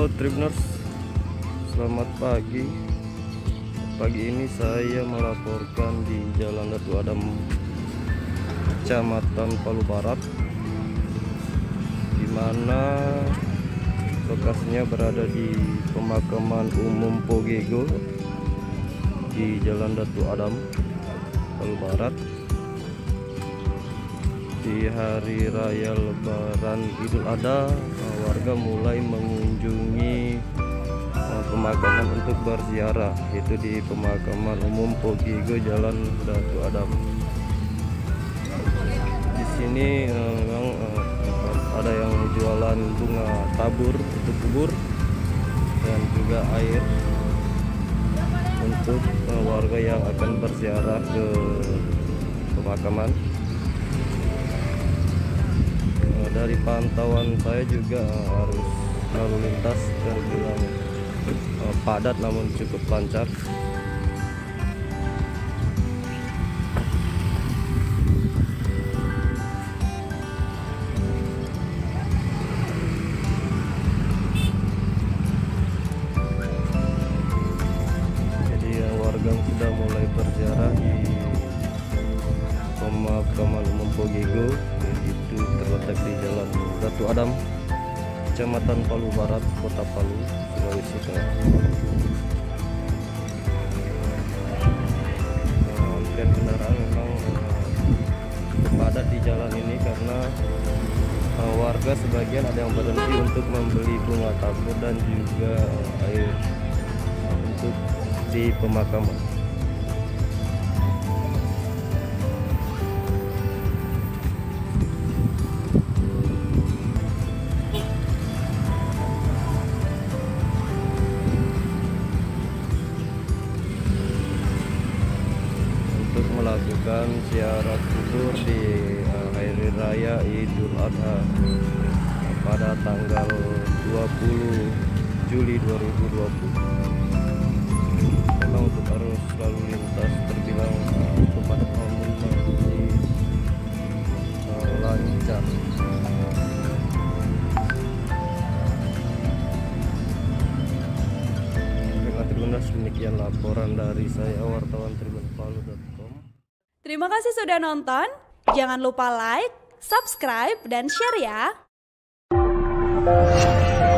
Halo Tribuners, selamat pagi. Pagi ini saya melaporkan di Jalan Datu Adam, Kecamatan Palu Barat, di mana lokasinya berada di pemakaman umum Pogego di Jalan Datu Adam, Palu Barat. Di hari raya Lebaran Idul Adha, warga mulai mengunjungi pemakaman untuk berziarah, yaitu di pemakaman umum Pogego Jalan Datu Adam. Di sini memang ada yang jualan bunga tabur untuk kubur dan juga air untuk warga yang akan berziarah ke pemakaman. Dari pantauan saya juga harus lalu lintas terbilang padat namun cukup lancar. Jadi warga sudah mulai berziarah di pemakaman umum Pogego, itu terletak di Jalan Datu Adam, Kecamatan Palu Barat, Kota Palu, Sulawesi Tengah. Antrian kendaraan memang padat di jalan ini karena warga sebagian ada yang berhenti untuk membeli bunga tabur dan juga air untuk di pemakaman. Untuk melakukan ziarah kubur di hari raya Idul Adha pada tanggal 20 Juli 2020. Memang untuk arus lalu lintas terbilang padat namun masih lancar. Demikian laporan dari saya, wartawan tribunpalu.com. Terima kasih sudah nonton. Jangan lupa like, subscribe, dan share ya.